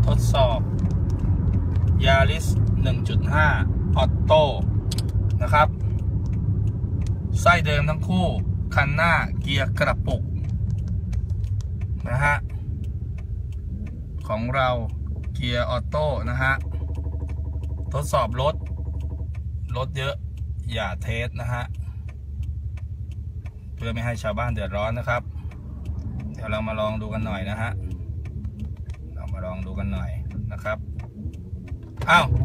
ทดสอบยาริส 1.5 ออโต้นะครับไส้เดิมทั้งคู่คันหน้าเกียร์กระปุกนะฮะของเราเกียร์ออโต้นะฮะทดสอบรถเยอะอย่าเทสนะฮะเพื่อไม่ให้ชาวบ้านเดือดร้อนนะครับเดี๋ยวเรามาลองดูกันหน่อยนะฮะเรามาลองดูกันหน่อยนะครับอ้าว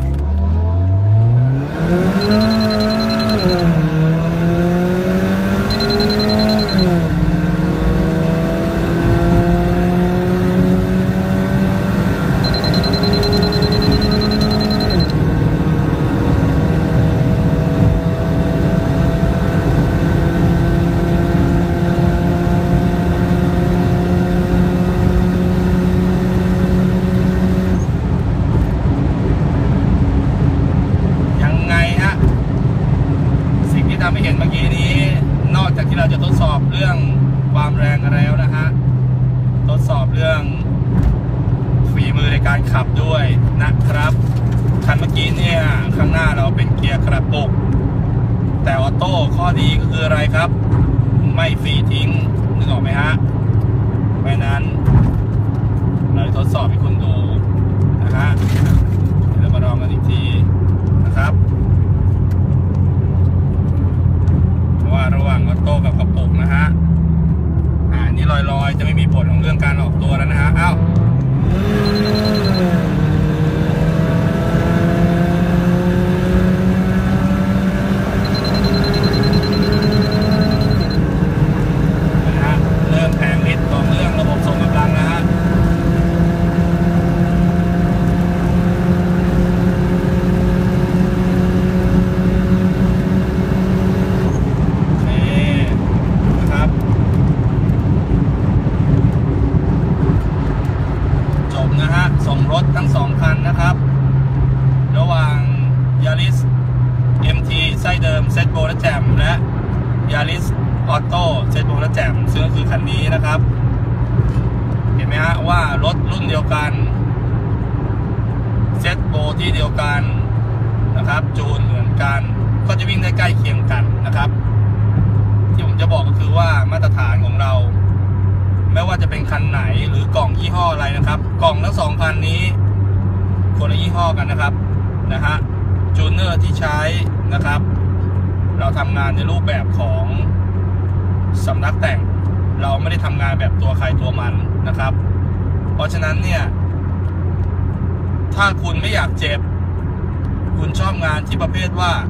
ทำให้เห็นเมื่อกี้นี้นอกจากที่เราจะทดสอบเรื่องความแรงแล้วนะฮะทดสอบเรื่องฝีมือในการขับด้วยนะครับคันเมื่อกี้เนี่ยข้างหน้าเราเป็นเกียร์กระปุกแต่ออโต้ข้อดีก็คืออะไรครับไม่ฟรีทิ้งนึกออกไหมฮะเพราะนั้นเราทดสอบให้คุณดูนะฮะเดี๋ยวมาลองกันอีกทีนะครับว่าระหว่างออโต้กับกระปุกนะฮะนี่ลอยๆจะไม่มีผลของเรื่องการออกตัวแล้วนะฮะอ้าวนะฮะเริ่มแผงฤทธิ์ของเรื่องระบบส่งกำลังนะฮะส่งรถทั้ง2คันนะครับระหว่างยาริส MT ไส้เดิมเซตโบและแจมและยาริสออโต้เซตโบและแจมซึ่งก็คือคันนี้นะครับเห็นไหมฮะว่ารถรุ่นเดียวกันเซตโบที่เดียวกันนะครับจูนเหมือนกันก็จะวิ่งได้ใกล้เคียงกันนะครับที่ผมจะบอกก็คือว่ามาตรฐานของเราไม่ว่าจะเป็นคันไหนหรือกล่องยี่ห้ออะไรนะครับกล่องทั้ง2คันนี้คนละยี่ห้อกันนะครับนะฮะจูเนอร์ที่ใช้นะครับเราทำงานในรูปแบบของสำนักแต่งเราไม่ได้ทำงานแบบตัวใครตัวมันนะครับเพราะฉะนั้นเนี่ยถ้าคุณไม่อยากเจ็บคุณชอบงานที่ประเภทว่า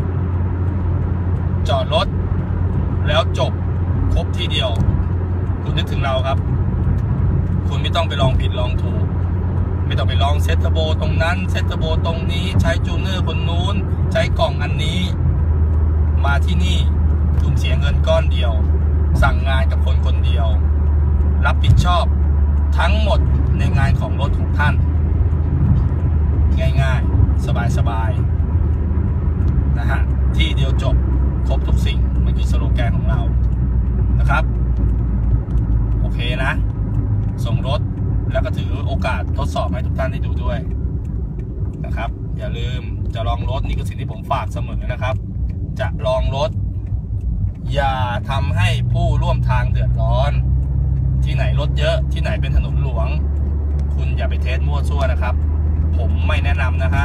จอดรถแล้วจบครบทีเดียวคุณนึกถึงเราครับคุณไม่ต้องไปลองผิดลองถูกไม่ต้องไปลองเซตเทอร์โบตรงนั้นเซตเทอร์โบตรงนี้ใช้จูเนอร์คนนู้นใช้กล่องอันนี้มาที่นี่คุณเสียเงินก้อนเดียวสั่งงานกับคนคนเดียวรับผิดชอบทั้งหมดในงานของรถของท่านง่ายๆสบายๆนะฮะที่เดียวจบครบทุกสิ่งมันคือสโลแกนของเรานะครับโอเคนะส่งรถแล้วก็ถือโอกาสทดสอบให้ทุกท่านได้ดูด้วยนะครับอย่าลืมจะลองรถนี่คือสิ่งที่ผมฝากเสมอนะครับจะลองรถอย่าทำให้ผู้ร่วมทางเดือดร้อนที่ไหนรถเยอะที่ไหนเป็นถนนหลวงคุณอย่าไปเทสมั่วซั่วนะครับผมไม่แนะนำนะฮะ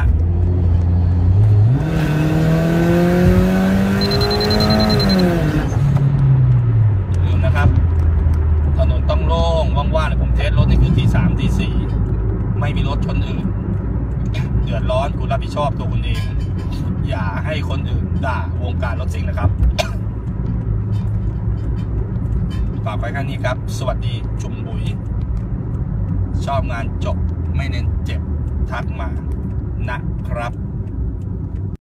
ถนนต้องโล่งว่างๆผมเทสรถนี่คือที่3ที่4ไม่มีรถชนอื่นเดือดร้อนคุณรับผิดชอบตัวคุณเองอย่าให้คนอื่นด่าวงการรถซิ่งนะครับฝากไว้แค่นี้ครับสวัสดีจุ่มบุ๋ยชอบงานจบไม่เน้นเจ็บทักมานะครับ